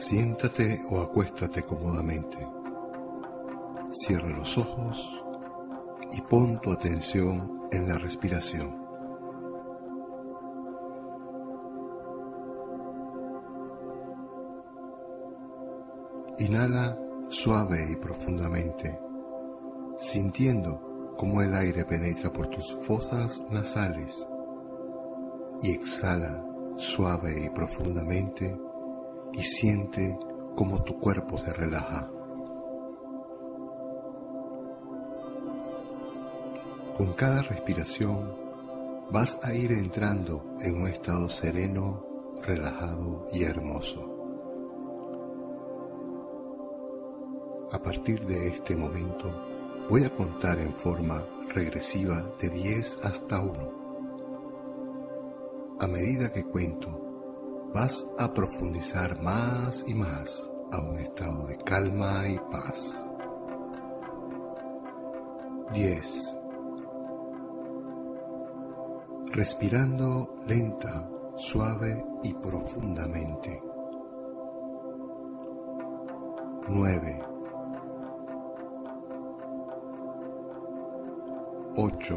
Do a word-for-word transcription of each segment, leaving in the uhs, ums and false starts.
Siéntate o acuéstate cómodamente. Cierra los ojos y pon tu atención en la respiración. Inhala suave y profundamente, sintiendo cómo el aire penetra por tus fosas nasales, y exhala suave y profundamente y siente cómo tu cuerpo se relaja. Con cada respiración vas a ir entrando en un estado sereno, relajado y hermoso. A partir de este momento voy a contar en forma regresiva de diez hasta uno. A medida que cuento, vas a profundizar más y más a un estado de calma y paz. diez. Respirando lenta, suave y profundamente. nueve. ocho.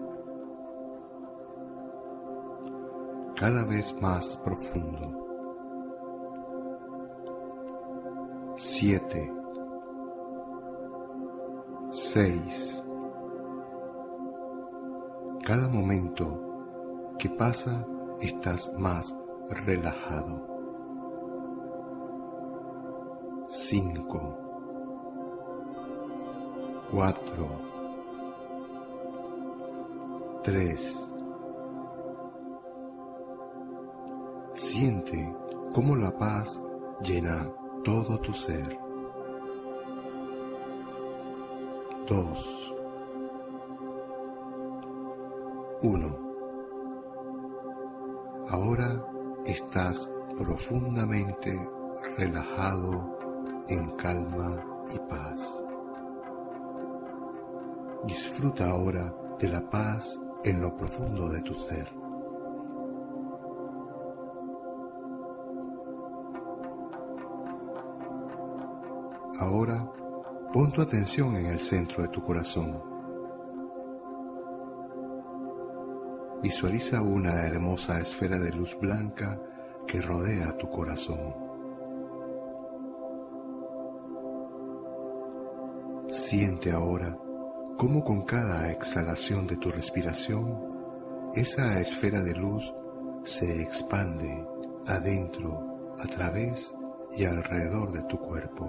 Cada vez más profundo. siete. seis. Cada momento que pasa estás más relajado. cinco. cuatro. tres. Siente cómo la paz llena todo tu ser. dos. uno. Ahora estás profundamente relajado, en calma y paz. Disfruta ahora de la paz en lo profundo de tu ser. Ahora, pon tu atención en el centro de tu corazón. Visualiza una hermosa esfera de luz blanca que rodea tu corazón. Siente ahora cómo con cada exhalación de tu respiración, esa esfera de luz se expande adentro, a través y alrededor de tu cuerpo,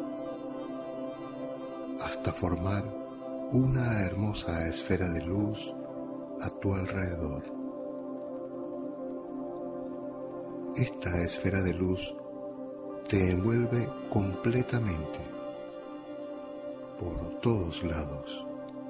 hasta formar una hermosa esfera de luz a tu alrededor. Esta esfera de luz te envuelve completamente, por todos lados.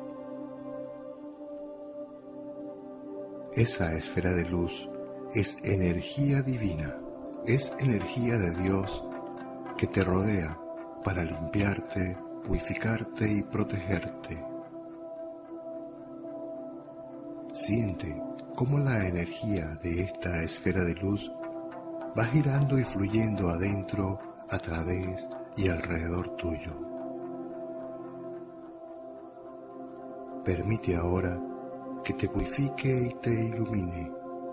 Esa esfera de luz es energía divina, es energía de Dios que te rodea para limpiarte, purificarte y protegerte. Siente cómo la energía de esta esfera de luz va girando y fluyendo adentro, a través y alrededor tuyo. Permite ahora que te purifique y te ilumine.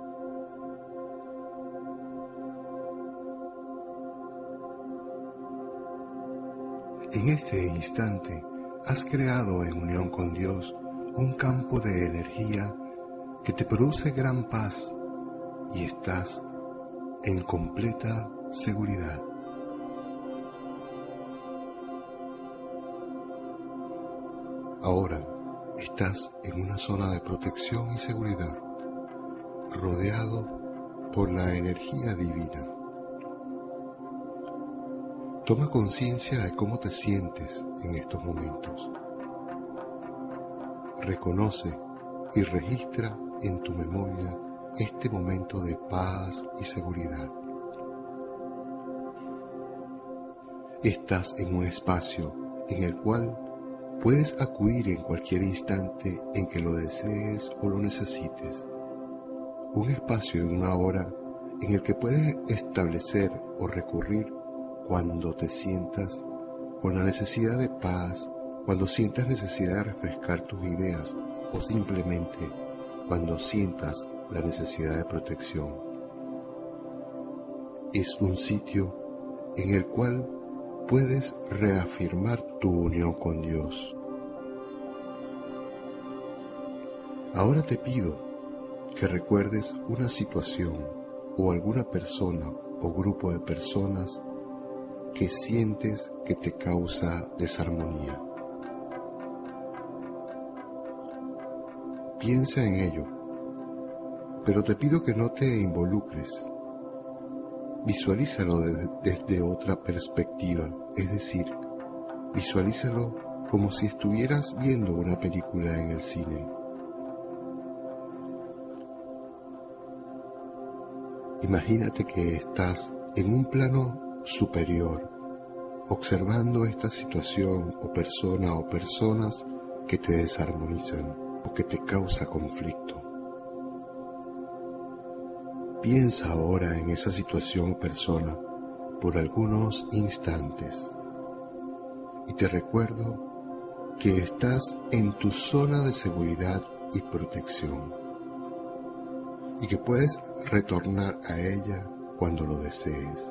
En este instante has creado en unión con Dios un campo de energía que te produce gran paz y estás en completa seguridad. Ahora estás en una zona de protección y seguridad, rodeado por la energía divina. Toma conciencia de cómo te sientes en estos momentos. Reconoce y registra en tu memoria este momento de paz y seguridad. Estás en un espacio en el cual puedes acudir en cualquier instante en que lo desees o lo necesites. Un espacio y una hora en el que puedes establecer o recurrir cuando te sientas con la necesidad de paz, cuando sientas necesidad de refrescar tus ideas o simplemente cuando sientas la necesidad de protección. Es un sitio en el cual puedes reafirmar tu unión con Dios. Ahora te pido que recuerdes una situación o alguna persona o grupo de personas que sientes que te causa desarmonía. Piensa en ello, pero te pido que no te involucres. Visualízalo de- desde otra perspectiva, es decir, visualízalo como si estuvieras viendo una película en el cine. Imagínate que estás en un plano superior, observando esta situación o persona o personas que te desarmonizan o que te causa conflicto. Piensa ahora en esa situación o persona por algunos instantes y te recuerdo que estás en tu zona de seguridad y protección y que puedes retornar a ella cuando lo desees.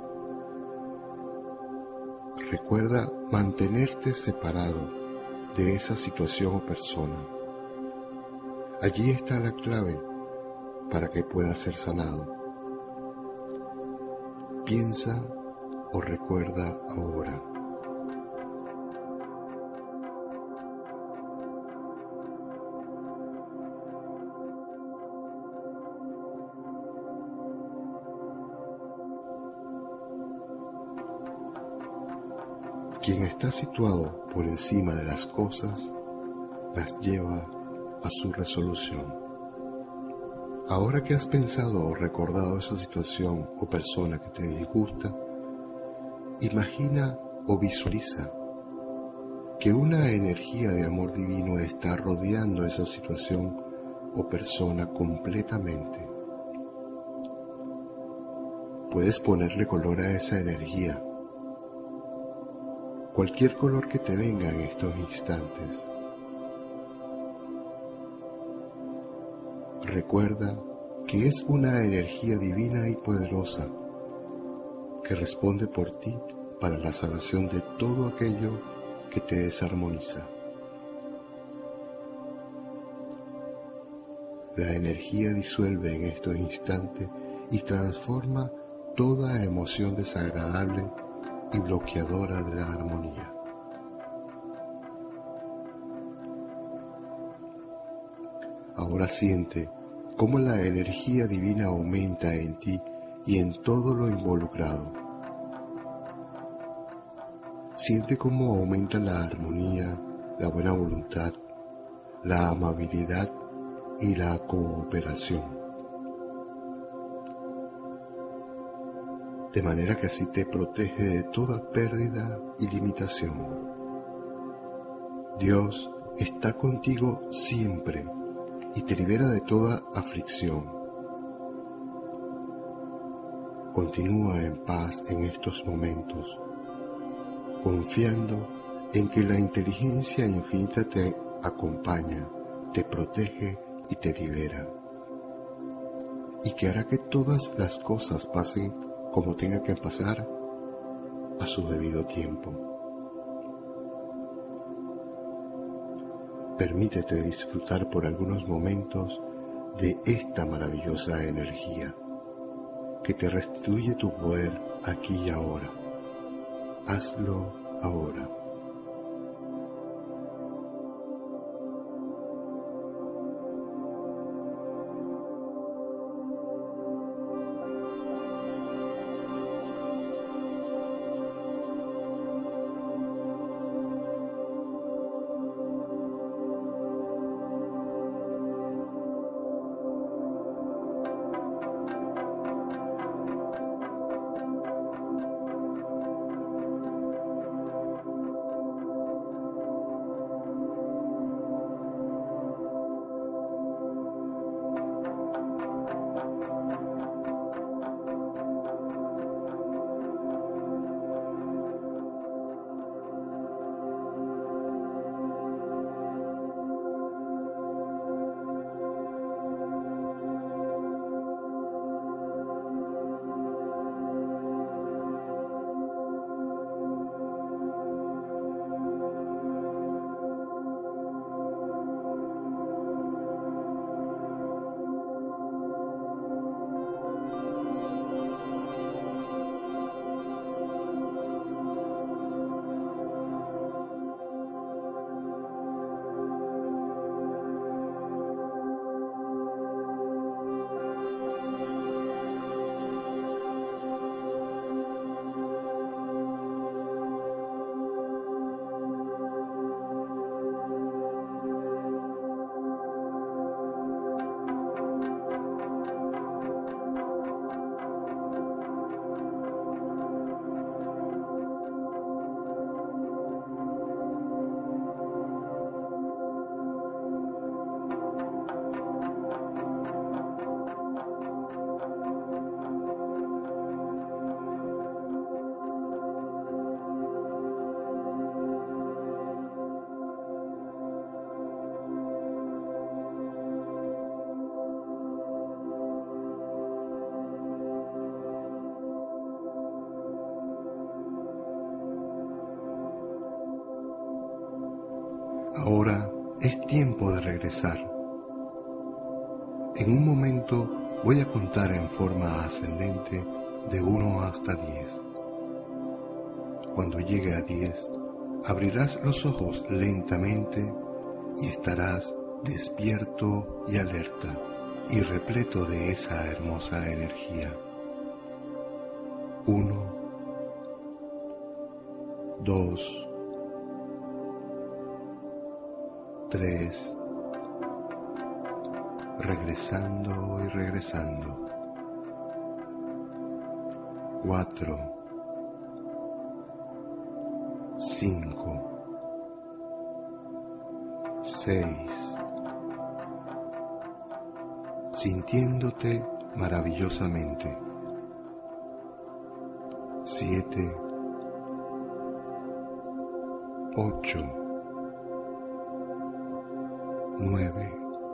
Recuerda mantenerte separado de esa situación o persona. Allí está la clave para que pueda ser sanado. Piensa o recuerda ahora. Quien está situado por encima de las cosas, las lleva a su resolución. Ahora que has pensado o recordado esa situación o persona que te disgusta, imagina o visualiza que una energía de amor divino está rodeando esa situación o persona completamente. Puedes ponerle color a esa energía, cualquier color que te venga en estos instantes. Recuerda que es una energía divina y poderosa que responde por ti para la sanación de todo aquello que te desarmoniza. La energía disuelve en estos instantes y transforma toda emoción desagradable y bloqueadora de la armonía. Ahora siente cómo la energía divina aumenta en ti y en todo lo involucrado. Siente cómo aumenta la armonía, la buena voluntad, la amabilidad y la cooperación. De manera que así te protege de toda pérdida y limitación. Dios está contigo siempre y te libera de toda aflicción. Continúa en paz en estos momentos, confiando en que la inteligencia infinita te acompaña, te protege y te libera, y que hará que todas las cosas pasen como tenga que pasar a su debido tiempo. Permítete disfrutar por algunos momentos de esta maravillosa energía que te restituye tu poder aquí y ahora. Hazlo ahora. Ahora es tiempo de regresar. En un momento voy a contar en forma ascendente de uno hasta diez. Cuando llegue a diez, abrirás los ojos lentamente y estarás despierto y alerta y repleto de esa hermosa energía. Uno, dos, tres, regresando y regresando. Cuatro, cinco, seis, sintiéndote maravillosamente. Siete, ocho, nueve.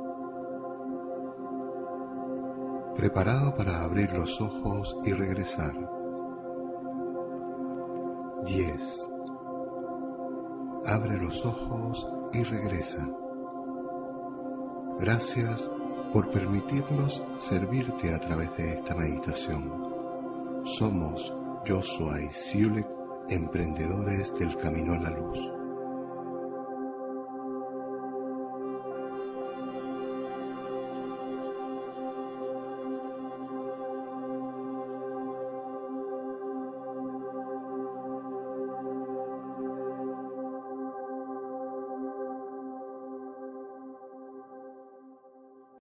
Preparado para abrir los ojos y regresar. Diez. Abre los ojos y regresa. Gracias por permitirnos servirte a través de esta meditación. Somos Joshua y Siulek, emprendedores del camino a la luz.